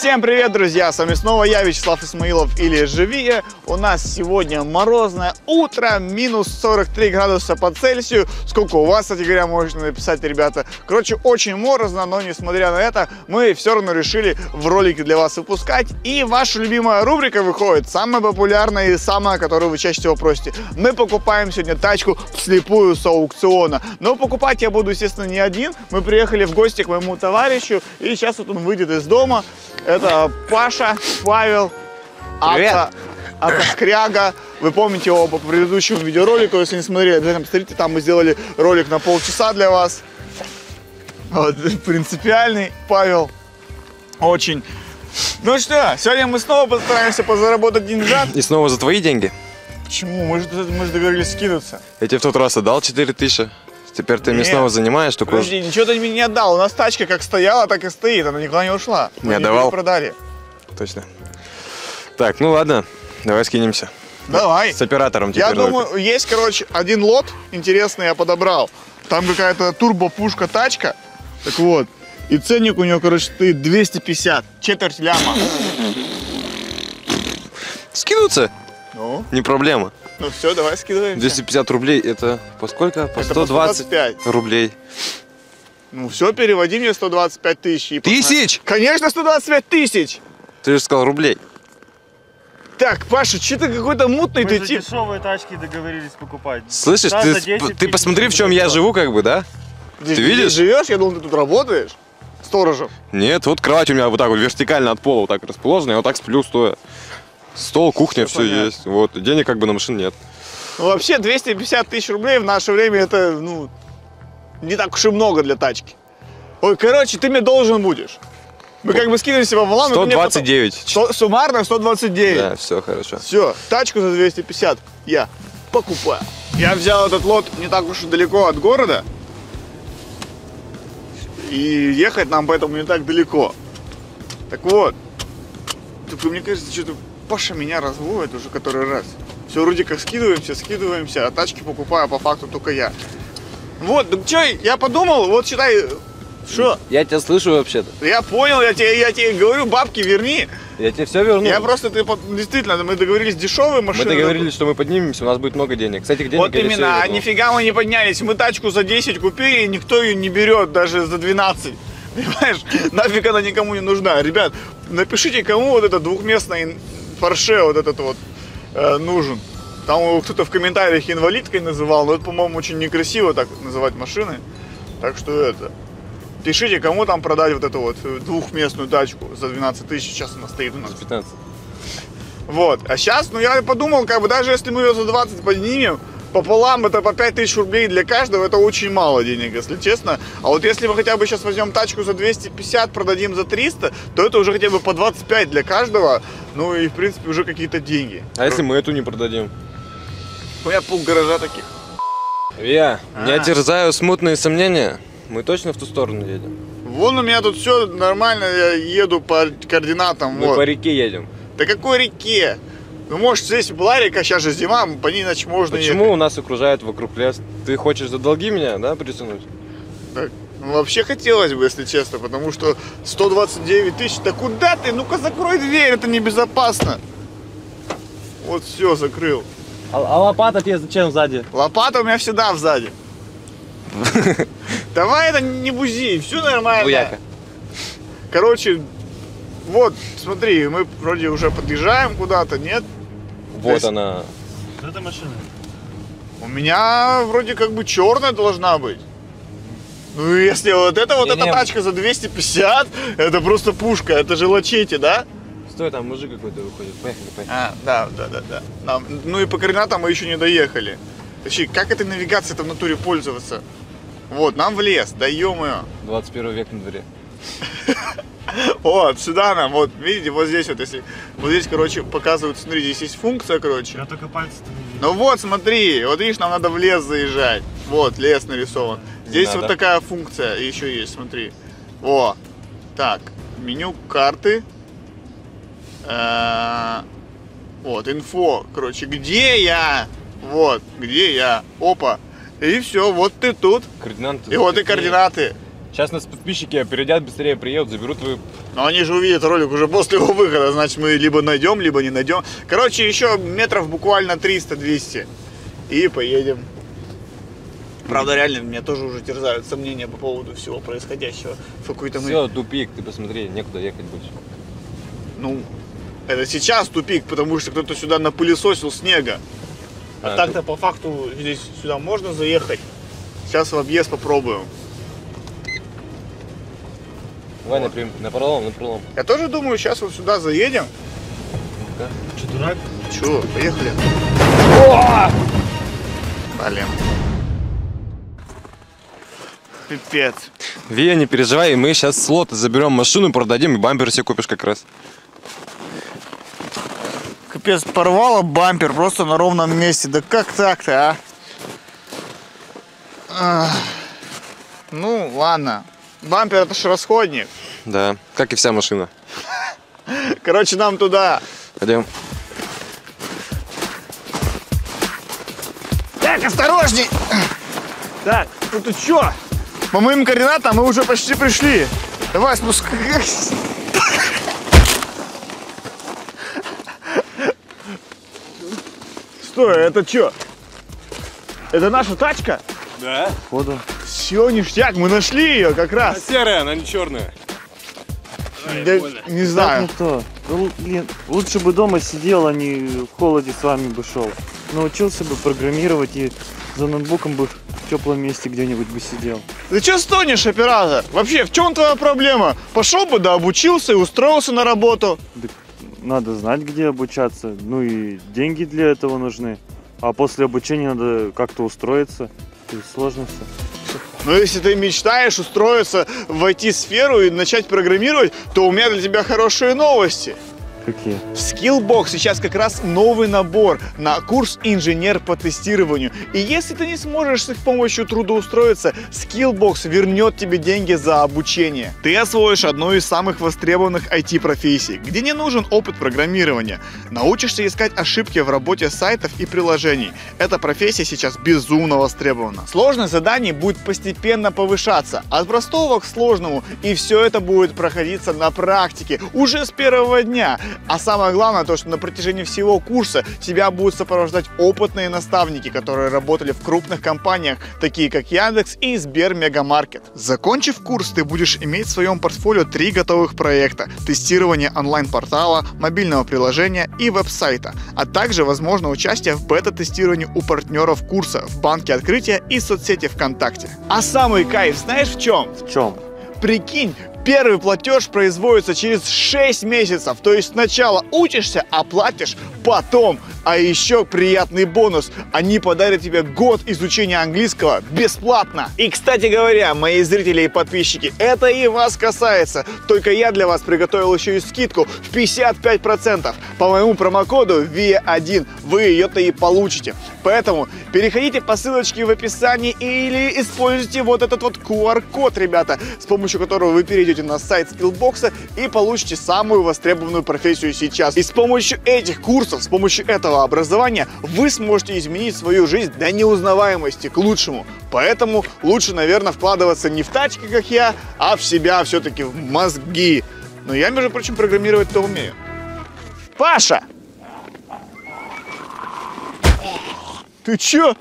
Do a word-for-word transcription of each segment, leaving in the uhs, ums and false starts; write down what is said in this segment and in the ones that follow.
Всем привет, друзья! С вами снова я, Вячеслав Исмаилов или Живие. У нас сегодня морозное утро, минус сорок три градуса по Цельсию. Сколько у вас, кстати говоря, можно написать, ребята. Короче, очень морозно, но несмотря на это, мы все равно решили в ролике для вас выпускать. И ваша любимая рубрика выходит, самая популярная и самая, которую вы чаще всего просите. Мы покупаем сегодня тачку вслепую с аукциона. Но покупать я буду, естественно, не один. Мы приехали в гости к моему товарищу, и сейчас вот он выйдет из дома. Это Паша, Павел, Ата, Атаскряга. Вы помните его по предыдущему видеоролику, если не смотрели, обязательно посмотрите, там мы сделали ролик на полчаса для вас. Вот, принципиальный Павел. Очень. Ну что, сегодня мы снова постараемся позаработать деньжат. И снова за твои деньги? Почему? Мы же, мы же договорились скинуться. Я тебе в тот раз отдал четыре тысячи. Теперь ты Нет. мне снова занимаешь такую. Подожди, ничего ты мне не отдал. У нас тачка как стояла, так и стоит. Она никуда не ушла. Не Мы отдавал? Не продали. Точно. Так, ну ладно, давай скинемся. Давай. С оператором теперь. Я думаю, только. Есть, короче, один лот интересный я подобрал. Там какая-то турбо-пушка тачка. Так вот. И ценник у него, короче, стоит двести пятьдесят. Четверть ляма. Скинуться? Ну? Не проблема. Ну все, давай скидываем. двести пятьдесят рублей это по сколько? По это сто двадцать по сто двадцать пять рублей. Ну все, переводи мне сто двадцать пять тысяч. Тысяч? Конечно, сто двадцать пять тысяч. Ты же сказал рублей. Так, Паша, что ты какой-то мутный, Мы ты за тип. дешевые тачки договорились покупать. Слышишь, Да, ты, за десять ты посмотри, в чем я живу, как бы, да? Ты, ты видишь? Ты живешь? Я думал, ты тут работаешь. Сторожем. Нет, вот кровать у меня вот так вот вертикально от пола вот так расположена, я вот так сплю стоя. Стол, кухня, все, все есть. Вот, денег как бы на машин нет. Ну, вообще двести пятьдесят тысяч рублей в наше время это, ну, не так уж и много для тачки. Ой, короче, ты мне должен будешь. Мы как бы скидываемся пополам. сто двадцать девять. Потом... Суммарно сто двадцать девять. Да, все хорошо. Все, тачку за двести пятьдесят я покупаю. Я взял этот лот не так уж и далеко от города. И ехать нам поэтому не так далеко. Так вот. Только мне кажется, что-то Паша меня разводит уже который раз. Все вроде как скидываемся, скидываемся, а тачки покупаю по факту только я. Вот, ну что, я подумал, вот считай, что? Я тебя слышу вообще-то. Я понял, я тебе, я тебе говорю, бабки верни. Я тебе все верну. Я просто, ты, действительно, мы договорились дешевые машины. Мы договорились, что мы поднимемся, у нас будет много денег. Кстати, денег вот именно, а нифига мы не поднялись. Мы тачку за десять купили, и никто ее не берет, даже за двенадцать. Понимаешь, нафиг она никому не нужна. Ребят, напишите, кому вот этот двухместный Porsche вот этот вот э, нужен. Там кто-то в комментариях инвалидкой называл, но это, по-моему, очень некрасиво так называть машины. Так что это... Пишите, кому там продать вот эту вот двухместную тачку за двенадцать тысяч. Сейчас она стоит у нас. пятнадцать. Вот. А сейчас, ну я подумал, как бы даже если мы ее за двадцать поднимем, пополам это по пять тысяч рублей для каждого, это очень мало денег, если честно. А вот если мы хотя бы сейчас возьмем тачку за двести пятьдесят, продадим за триста, то это уже хотя бы по двадцать пять для каждого. Ну и в принципе уже какие-то деньги. А если мы эту не продадим? У меня пол гаража таких. Я, А. меня терзают смутные сомнения. Мы точно в ту сторону едем? Вон у меня тут все нормально, я еду по координатам. Мы вот. по реке едем. Да какой реке? Ну, может, здесь была река, сейчас же зима, по ней иначе можно Почему ехать. у нас окружает вокруг лес? Ты хочешь за долги меня, да, притянуть? Так, ну, вообще хотелось бы, если честно, потому что сто двадцать девять тысяч, да куда ты? Ну-ка закрой дверь, это небезопасно. Вот все, закрыл. А, а лопата тебе зачем сзади? Лопата у меня всегда сзади. Давай это не бузи, все нормально. Буяка. Короче, вот, смотри, мы вроде уже подъезжаем куда-то, нет? Вот есть... она. Что это машина? У меня вроде как бы черная должна быть. Ну если вот это вот Не, эта не. тачка за двести пятьдесят, это просто пушка, это же лачете, да? Стой, там мужик какой-то выходит. Поехали, поехали. А, да, да, да, да. Нам- ну и по координатам мы еще не доехали. Точнее, как этой навигацией-то в натуре пользоваться? Вот, нам в лес, да ё-моё. двадцать первый век на дворе. Вот, сюда нам, вот, видите, вот здесь вот, если, вот здесь, короче, показывают, смотри, здесь есть функция, короче. Я только пальцы-то не вижу. Ну вот, смотри, вот видишь, нам надо в лес заезжать. Вот, лес нарисован. Здесь надо. вот такая функция еще есть, смотри. О, так, меню карты. Э, Вот, инфо, короче, где я? Вот, где я? Опа. И все, вот ты тут. Координаты. И вот и координаты. Сейчас нас подписчики опередят, быстрее приедут, заберут твою... Но они же увидят ролик уже после его выхода, значит мы либо найдем, либо не найдем. Короче, еще метров буквально триста-двести и поедем. Правда, реально, меня тоже уже терзают сомнения по поводу всего происходящего. В какой-то мы... Все, тупик, ты посмотри, некуда ехать больше. Ну, это сейчас тупик, потому что кто-то сюда напылесосил снега. А, А, так-то по факту здесь сюда можно заехать. Сейчас в объезд попробуем. Давай вот. напрям, на пролом, на пролом. Я тоже думаю, сейчас вот сюда заедем. Да. Че, дурак? Че, поехали. Блин. Пипец. Вия, не переживай, мы сейчас с лота заберем машину, продадим и бампер себе купишь как раз. Капец, порвало бампер просто на ровном месте. Да как так-то, а? Ах. Ну, ладно. Бампер это ж расходник. Да, как и вся машина. Короче, нам туда. Пойдем. Так, осторожней. Так, ну ты чё? По моим координатам мы уже почти пришли. Давай спускайся. Стой, это чё? Это наша тачка? Да. Ходу. Все, ништяк, мы нашли ее как раз. Серая, она не черная. Да, не знаю. Так, ну что? Блин, лучше бы дома сидел, а не в холоде с вами бы шел. Научился бы программировать и за ноутбуком бы в теплом месте где-нибудь бы сидел. Ты че стонешь, оператор? Вообще, в чем твоя проблема? Пошел бы, да обучился и устроился на работу. Да, надо знать, где обучаться. Ну и деньги для этого нужны. А после обучения надо как-то устроиться. И сложно все. Но если ты мечтаешь устроиться в ай ти-сферу и начать программировать, то у меня для тебя хорошие новости. Какие? В Skillbox сейчас как раз новый набор на курс инженер по тестированию. И если ты не сможешь с их помощью трудоустроиться, Skillbox вернет тебе деньги за обучение. Ты освоишь одну из самых востребованных ай ти-профессий, где не нужен опыт программирования. Научишься искать ошибки в работе сайтов и приложений. Эта профессия сейчас безумно востребована. Сложность заданий будет постепенно повышаться, от простого к сложному. И все это будет проходиться на практике уже с первого дня. А самое главное, то, что на протяжении всего курса тебя будут сопровождать опытные наставники, которые работали в крупных компаниях, такие как Яндекс и Сбермегамаркет. Закончив курс, ты будешь иметь в своем портфолио три готовых проекта: тестирование онлайн-портала, мобильного приложения и веб-сайта, а также возможно участие в бета-тестировании у партнеров курса в банке Открытия и соцсети ВКонтакте. А самый кайф знаешь в чем? В чем? Прикинь, первый платеж производится через шесть месяцев. То есть сначала учишься, а платишь потом. А еще приятный бонус. Они подарят тебе год изучения английского бесплатно. И, кстати говоря, мои зрители и подписчики, это и вас касается. Только я для вас приготовил еще и скидку в пятьдесят пять процентов. По моему промокоду ви один вы ее-то и получите. Поэтому переходите по ссылочке в описании или используйте вот этот вот ку ар код, ребята, с помощью которого вы перейдете на сайт Skillbox и получите самую востребованную профессию сейчас. И с помощью этих курсов, с помощью этого образования вы сможете изменить свою жизнь до неузнаваемости к лучшему. Поэтому лучше, наверное, вкладываться не в тачки, как я, а в себя, все-таки в мозги. Но я, между прочим, программировать-то умею. Паша! Ты чё?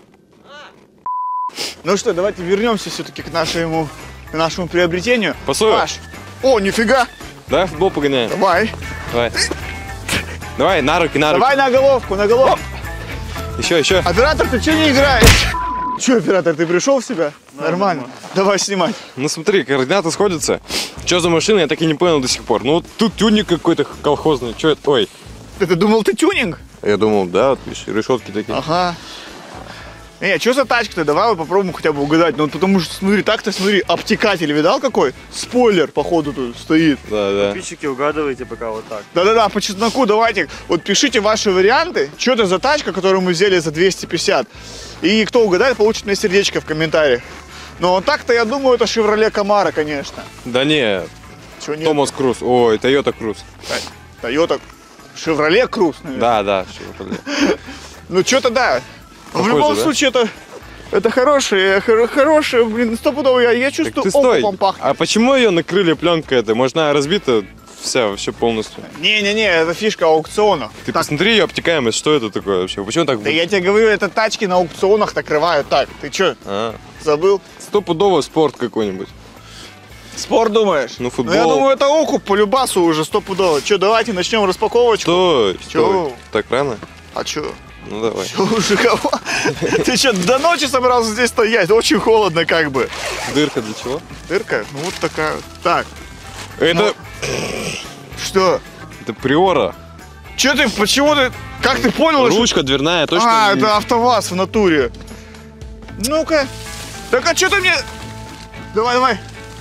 Ну что, давайте вернемся все-таки к нашему, к нашему приобретению. Постой. Паш! О, нифига! Да, футбол погоняем. Давай! Давай. Давай, на руки, на руки. Давай на головку, на головку! Еще, еще. Оператор, ты что не играешь? Че, оператор, ты пришел в себя? Да, нормально. нормально. Давай снимать. Ну смотри, координаты сходятся. Что за машина, я так и не понял до сих пор. Ну вот тут тюник какой-то колхозный. Что это? Ой. Ты, ты думал, ты тюнинг? Я думал, да, вот видишь, решетки такие. Ага. Не, что за тачка-то? Давай вот попробуем хотя бы угадать. Ну, потому что, смотри, так-то, смотри, обтекатель видал какой? Спойлер, походу, тут стоит. Да, да. Подписчики, угадывайте пока вот так. Да-да-да, по чесноку давайте, вот пишите ваши варианты. Что это за тачка, которую мы взяли за двести пятьдесят. И кто угадает, получит мне сердечко в комментариях. Но так-то, я думаю, это Chevrolet Camaro, конечно. Да нет. Чего нет? Томас Круз. Ой, Toyota Круз. Toyota. Chevrolet Cruze, наверное. Да, да, Chevrolet. Ну, что-то да. В любом да? случае, это Это хорошие, хор- хорошие, блин, стопудово, я, я Так чувствую, ты стой. окупом пахнет. А почему ее накрыли пленкой этой? Может, она разбита вся вообще полностью? Не-не-не, это фишка аукциона. Ты Так, посмотри ее обтекаемость, что это такое вообще? Почему так? да я тебе говорю, это тачки на аукционах накрывают так. Ты чё, А, забыл? стопудово спорт какой-нибудь. Спорт думаешь? Ну, футбол. я думаю, это окуп по любасу уже стопудово. Чё, давайте начнем распаковочку. Стой, Чё? стой. Так рано? А чё? Ну давай. Чё уже кого? Ты чё, до ночи собрался здесь стоять? Очень холодно как бы. Дырка для чего? Дырка? Ну вот такая. Так, Это, что? это приора. Чё ты, почему ты, как ты понял? что- Ручка дверная, точно? А, не- это АвтоВАЗ в натуре. Ну-ка. Так а что ты мне... Давай, давай.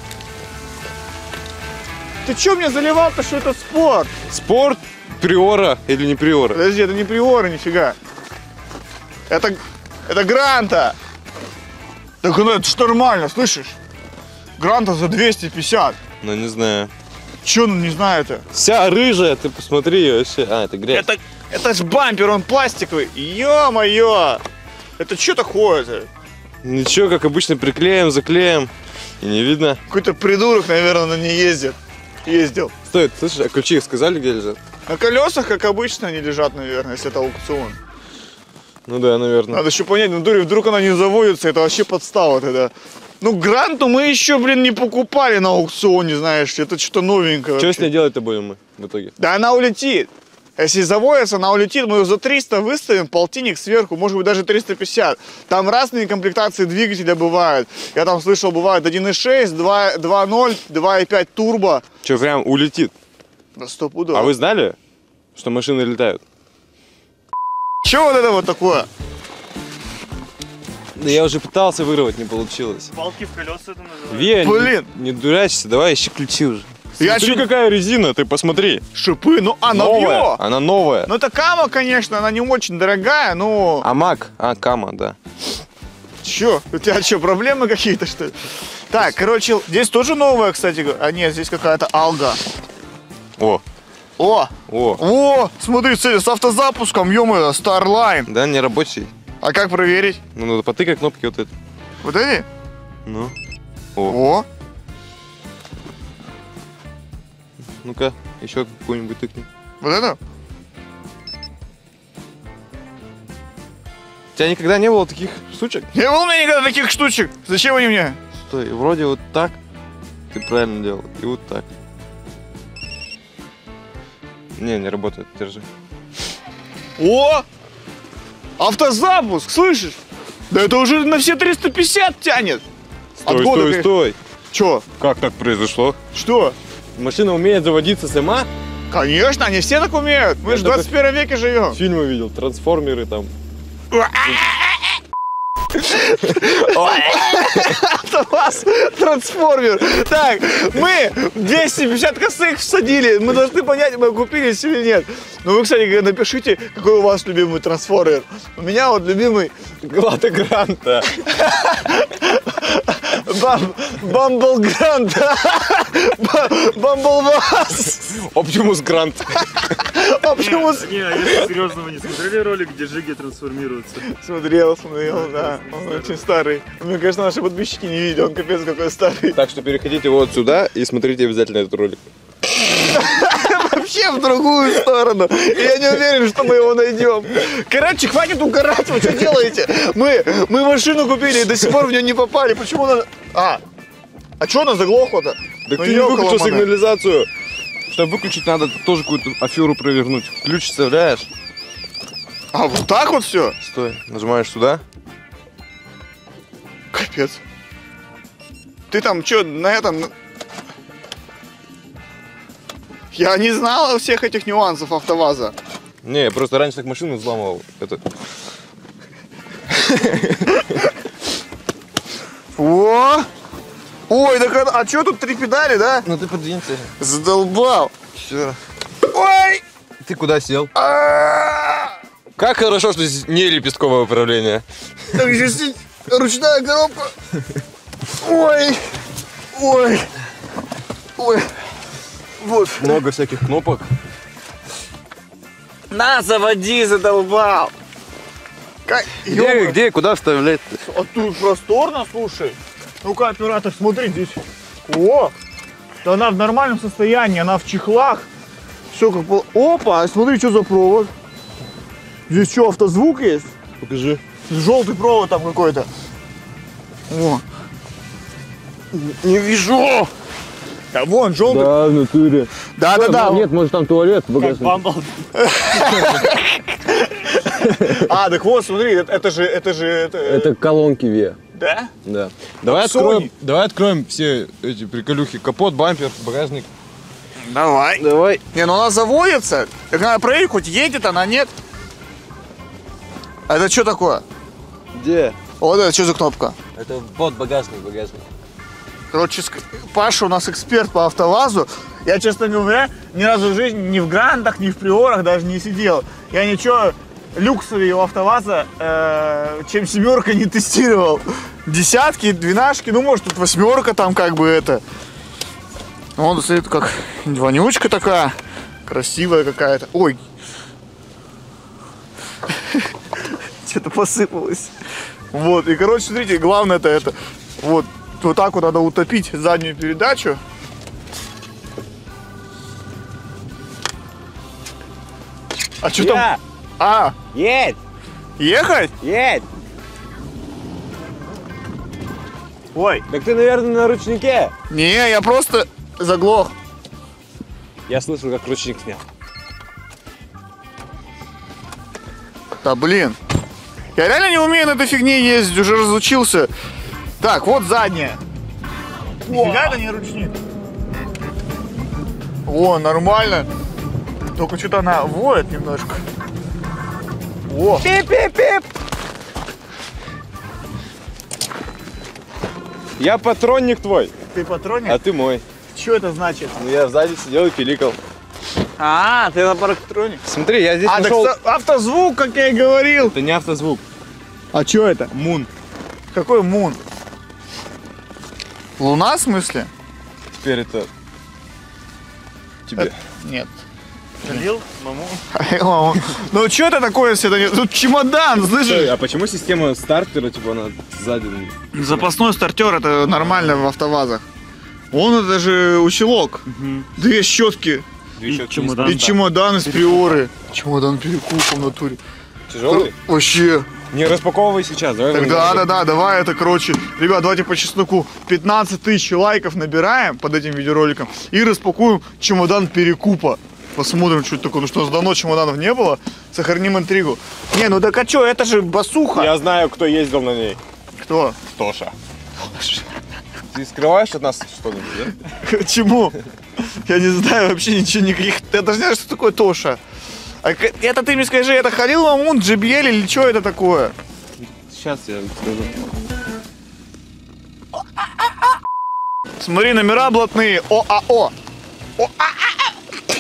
Ты что мне заливал-то, что это спорт? Спорт, приора или не приора? Подожди, это не приора, нифига. Это... Это Гранта. Так ну это ж нормально, слышишь? Гранта за двести пятьдесят. Ну не знаю. Че, ну не знаю это. Вся рыжая, ты посмотри ее вообще. А, это грязь. Это, это ж бампер, он пластиковый. Ё-моё. Это что такое-то? Ничего, как обычно, приклеим, заклеим. И не видно. Какой-то придурок, наверное, на ней ездит. Ездил. Стой, слышишь, а ключи их сказали, где лежат? На колесах, как обычно, они лежат, наверное, если это аукцион. Ну да, наверное. Надо еще понять, ну дури, вдруг она не заводится, это вообще подстава тогда. Ну, Гранту мы еще, блин, не покупали на аукционе, знаешь, это что-то новенькое. Что вообще. с ней делать-то будем мы в итоге? Да она улетит. Если заводится, она улетит, мы ее за триста выставим, полтинник сверху, может быть даже триста пятьдесят. Там разные комплектации двигателя бывают. Я там слышал, бывают один и шесть, два ноль, два и пять турбо. Что, прям улетит? Да стопудово. А вы знали, что машины летают? Че вот это вот такое? Да я уже пытался вырвать, не получилось. Балки в колеса это называется. Ве, Блин. не, не дурачься, давай ищи ключи уже. Я Смотри, чё- какая резина, ты посмотри. Шипы, ну а Новая, новье. она новая. Ну это Кама, конечно, она не очень дорогая, но... Амак, а, Кама, да. Чё? У тебя что, проблемы какие-то, что ли? Так, короче, здесь тоже новая, кстати. А нет, здесь какая-то Алга. О, О! о, О! Смотри, смотри, с автозапуском, ё-моё, Starline. да, не рабочий. А как проверить? Ну, надо потыкать кнопки вот эти. Вот эти? Ну, о, О! ну-ка, еще какую-нибудь тыкни. Вот это? У тебя никогда не было таких штучек? Не было у меня никогда таких штучек. Зачем они мне? Стой, вроде вот так ты правильно делал, и вот так. Не, не работает, держи. О! Автозапуск, слышишь? Да это уже на все триста пятьдесят тянет. Стой, От года, стой, конечно. стой. Чё? Как так произошло? Что? Машина умеет заводиться сама? Конечно, они все так умеют. Мы Я же в только- двадцать первом веке живем. Фильмы видел, трансформеры там. АвтоВАЗ, трансформер. Так, мы двести пятьдесят косых всадили. Мы должны понять, мы купились или нет. Ну вы, кстати, напишите, какой у вас любимый трансформер. У меня вот любимый Глада Гранта. Бам, Бамбл Грант. Бамбл ВАЗ. Оптимус Грант. А почему с- Не, а если серьезно, вы не смотрели ролик, где Жиги трансформируются? Смотрел, смотрел, да. Он очень старый. Мне кажется, наши подписчики не видели, он капец какой старый. Так что переходите вот сюда и смотрите обязательно этот ролик. Вообще в другую сторону. И я не уверен, что мы его найдем. Короче, хватит угорать, вы что делаете? Мы, мы машину купили и до сих пор в нее не попали. Почему она... А, а что она заглохла-то? Так Ну, ты не ёкала выключил мана. сигнализацию. Чтобы выключить, надо тоже какую-то аферу провернуть. Ключ вставляешь. А, вот так вот все? Стой, нажимаешь сюда. Капец. Ты там что, на этом... Я не знал всех этих нюансов АвтоВАЗа. Не, я просто раньше так машину взламывал. Это... О! Ой, так это- а что тут три педали, да? Ну ты подвинься. Задолбал. Все. Ой! Ты куда сел? А! Как хорошо, что здесь не лепестковое управление. Так здесь и ручная коробка. Ой! Ой! Ой! Вот. Много всяких кнопок. На, заводи, задолбал. Как? Где, где, куда вставлять? А тут просторно, слушай. Ну-ка, оператор, смотри здесь. О! Да она в нормальном состоянии, она в чехлах. Все как пол... Опа, смотри, что за провод. Здесь что, автозвук есть? Покажи. Желтый провод там какой-то. О. Не вижу. Да вон, желтый. Да, в натуре. Да, да, да. Нет, может там туалет. А, так вот, смотри, это, это же, это же, это... Это колонки Виа. Да? Да. Давай Sony. откроем, давай откроем все эти приколюхи. Капот, бампер, багажник. Давай. Давай. Не, ну она заводится. Так надо проверить, хоть едет она, нет. А это что такое? Где? Вот это что за кнопка? Это под багажник, багажник. Короче, ск- Паша у нас эксперт по автовазу. Я, честно говоря, ни разу в жизни ни в Грандах, ни в Приорах даже не сидел. Я ничего люксовее у автоваза, э, чем семерка, не тестировал. Десятки, двенашки, ну может тут восьмерка там как бы это. Вон стоит как вонючка такая, красивая какая-то. Ой, что-то посыпалось. Вот, и короче, смотрите, главное это это. Вот, вот так вот надо утопить заднюю передачу. А что там? А, Едь! ехать? Едь! Ой, Так ты, наверное, на ручнике. не, я просто заглох. Я слышал, как ручник снял. Да блин. Я реально не умею на этой фигне ездить, уже разучился. Так, вот задняя. Нифига это не ручник. О, нормально. Только что-то она воет немножко. О. Пип-пип-пип! Я патронник твой, Ты патроник? а ты мой. Что это значит? Ну я сзади сидел и пиликал. А, ты на патроник. Смотри, я здесь А, так нашел... с- автозвук, как я и говорил. Это не автозвук. А что это? Мун. Какой мун? Луна, в смысле? Теперь это... Тебе. Нет. Халил, маму. Ну что это такое, если это не... Тут чемодан, Стой, слышишь? а почему система стартера, типа, она сзади? Запасной стартер, это нормально в автовазах. Он это же усилок. Две щетки Две И щетки чемодан. и чемодан из приоры. Чемодан перекуп в натуре. Тяжелый? Вообще. Не распаковывай сейчас, давай. Так, выйдем. да, да, да, давай это, короче, ребят, давайте по чесноку пятнадцать тысяч лайков набираем под этим видеороликом и распакуем чемодан перекупа. Посмотрим, что это такое. Ну что, давно чемоданов не было. Сохраним интригу. Не, ну так а что, это же басуха. Я знаю, кто ездил на ней. Кто? Тоша. Ты скрываешь от нас что-нибудь, да? Чему? Я не знаю вообще ничего, никаких. Я даже не знаю, что такое Тоша. А к- это ты мне скажи, это Халил Мамун, джей би эл или что это такое? Сейчас я скажу. Смотри, номера блатные. ОАО. ОАА.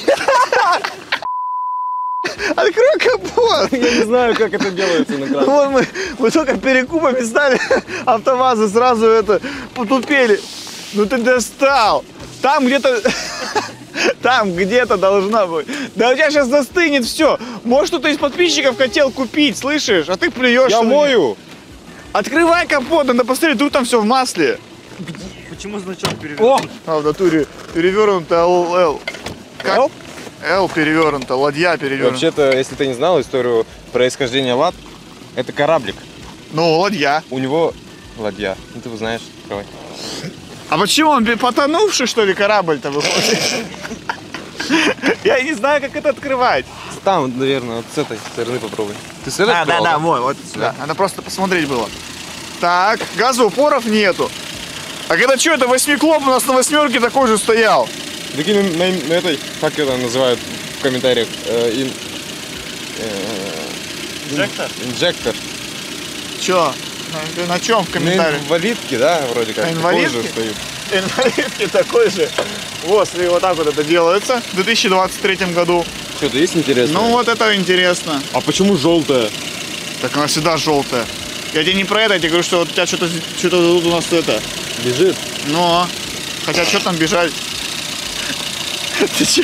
Открой капот. Я не знаю, как это делается на краске. Вот мы, мы только перекупами стали, автовазы сразу это потупели. Ну ты достал. Там где-то, там где-то должна быть. Да у тебя сейчас застынет все. Может, кто-то из подписчиков хотел купить, слышишь? А ты плюешь. Я мою. Открывай капот, надо посмотреть, тут там все в масле. Почему значок перевернут? А в натуре перевернуто эл эл. Как? Л? Л перевернуто, ладья перевернута. Вообще-то, если ты не знал историю происхождения лад, это кораблик. Ну, ладья. У него ладья. Ну, ты знаешь, открывай. А почему он потонувший, что ли, корабль-то выходит? Я не знаю, как это открывать. Там, наверное, вот с этой стороны попробуй. Ты с этой А, да, открывал, да, вот, вот сюда. Надо просто посмотреть было. Так, газоупоров нету. А это что, это восьмиклоп у нас на восьмерке такой же стоял. Такие на, на- на этой, как это называют в комментариях, э, ин- э, Инжектор? инжектор. Че? На, на чем в На комментариях? инвалидке, да, вроде как. На такой инвалидке? же стоит. Инвалидки такой же. Вот, смотри, вот так вот это делается в две тысячи двадцать третьем году. Что-то есть интересное? Ну вот это интересно. А почему желтая? Так она всегда желтая. Я тебе не про это, я тебе говорю, что вот у тебя что-то что-то тут у нас это. Бежит. Но, хотя что там бежать? Ты че?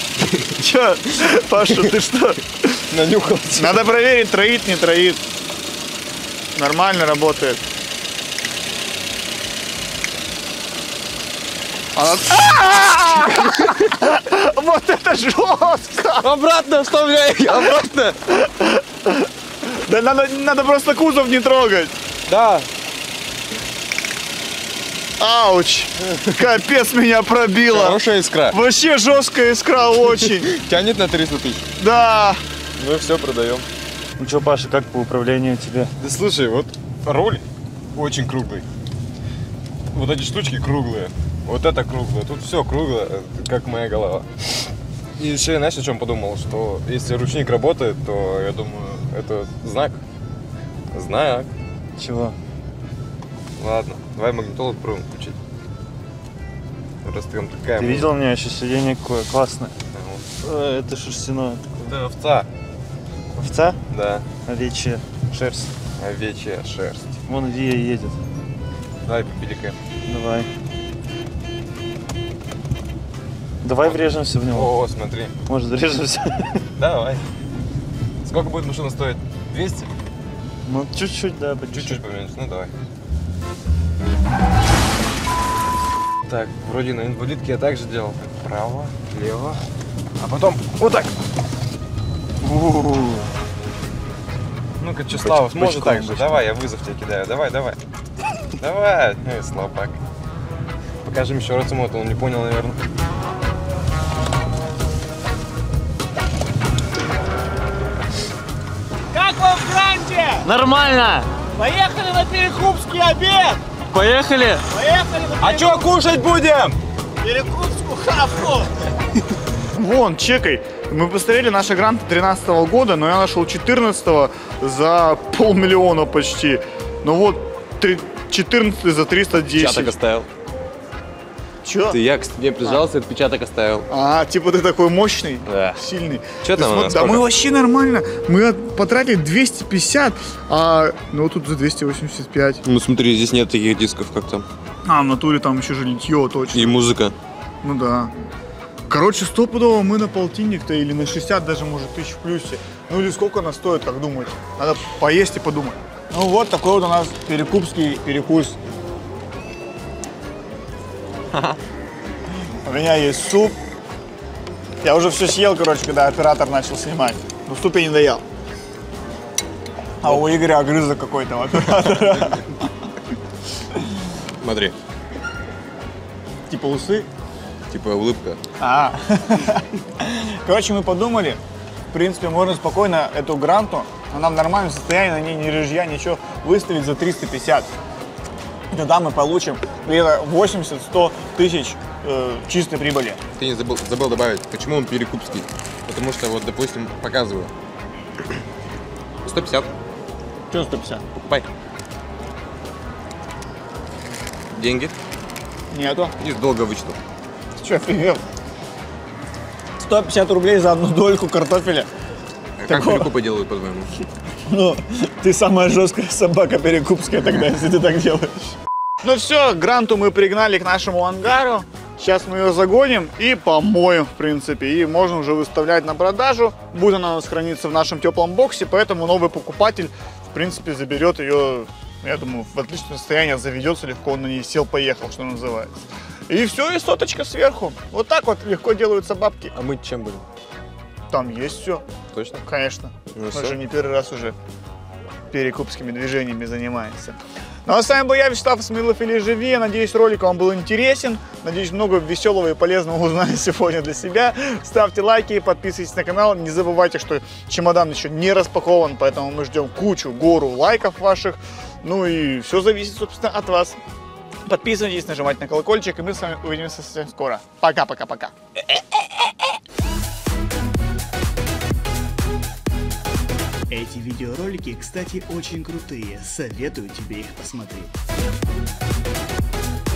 Че? Паша, ты что? Нанюхался. Надо проверить, троит, не троит. Нормально работает. Она... Вот это жестко! Обратно вставляй! Обратно! Да надо, надо просто кузов не трогать. Да. Ауч! Капец, меня пробило. Хорошая искра. Вообще жесткая искра очень. Тянет на триста тысяч. Да. Ну и все, продаем. Ну что, Паша, как по управлению тебе? Да слушай, вот руль очень круглый. Вот эти штучки круглые. Вот это круглое. Тут все круглое, как моя голова. И еще я, знаешь, о чем подумал? Что если ручник работает, то, я думаю, это знак. Знак. Чего? Ладно, давай магнитолу попробуем включить. Раз там такая... Ты музыка. видел, у меня еще сиденье какое классное. Ну, Э, Это шерстяное. это овца. Овца? Да, Овечья шерсть. овечья шерсть. Вон Вия едет. Давай попиликаем. Давай. Давай врежемся в него. О, смотри. Может, врежемся? Давай. Сколько будет машина стоить? двести? Ну, чуть-чуть, да, по Чуть-чуть поменьше, ну давай. Так, вроде на инвалидке я также делал. Право, лево, а потом вот так. Ну-ка, Числавов, Бочком может так же? обычно. Давай, я вызов тебе кидаю. Давай, давай. Давай. Эй, слабак. Покажем еще раз ему, а то он не понял, наверное. Как вам в Гранде? Нормально! Поехали на Перекупский обед! Поехали! Поехали на А что кушать будем? Перекупскую хавку! Вон, чекай. Мы посмотрели наши гранты тринадцатого года, но я нашел четырнадцатого за полмиллиона почти. Ну вот, четырнадцатый за триста десять. Отпечаток оставил. Чё? Ты я к стене прижался, отпечаток оставил. А, типа ты такой мощный, Да. сильный. Чё Ты там у смотри, нас, да сколько? мы вообще нормально. Мы от- потратили двести пятьдесят, а ну тут за двести восемьдесят пять. Ну смотри, здесь нет таких дисков, как там. А, в натуре там еще же литье точно. И музыка. Ну да. Короче, стопудово мы на полтинник-то или на шестьдесят даже, может, тысяч в плюсе. Ну или сколько она стоит, как думаете? Надо поесть и подумать. Ну вот такой вот у нас перекупский перекус. У меня есть суп. Я уже все съел, короче, когда оператор начал снимать. Но суп я не доел. А у Игоря огрызок какой-то у оператора. Смотри, Типа усы. типа улыбка. А. Короче, мы подумали, в принципе, можно спокойно эту гранту, она в нормальном состоянии, на ней ни рыжья, ничего, выставить за триста пятьдесят. И тогда мы получим где-то восемьдесят-сто тысяч э, чистой прибыли. Ты не забыл, забыл добавить, почему он перекупский? Потому что вот, допустим, показываю. сто пятьдесят. Что сто пятьдесят? Покупай. Деньги. Нету. И долго вычту. Ты что, офигел? сто пятьдесят рублей за одну дольку картофеля. Как Такого- перекупы делают, по-твоему? Ну, ты самая жесткая собака перекупская тогда, если ты так делаешь. Ну все, гранту мы пригнали к нашему ангару. Сейчас мы ее загоним и помоем, в принципе. И можно уже выставлять на продажу. Будет она у нас храниться в нашем теплом боксе, поэтому новый покупатель, в принципе, заберет ее, я думаю, в отличном состоянии, заведется легко, он на ней сел-поехал, что называется. И все, и соточка сверху. Вот так вот легко делаются бабки. А мы чем будем? Там есть все, Точно? конечно. Ну Мы всё. же не первый раз уже перекупскими движениями занимаемся. Ну а с вами был я, Вячеслав Исмаилов или Живи. Я надеюсь, ролик вам был интересен. Надеюсь, много веселого и полезного узнали сегодня для себя. Ставьте лайки, подписывайтесь на канал. Не забывайте, что чемодан еще не распакован, поэтому мы ждем кучу, гору лайков ваших. Ну и все зависит, собственно, от вас. Подписывайтесь, нажимайте на колокольчик, и мы с вами увидимся совсем скоро. Пока-пока-пока. Эти видеоролики, кстати, очень крутые. Советую тебе их посмотреть.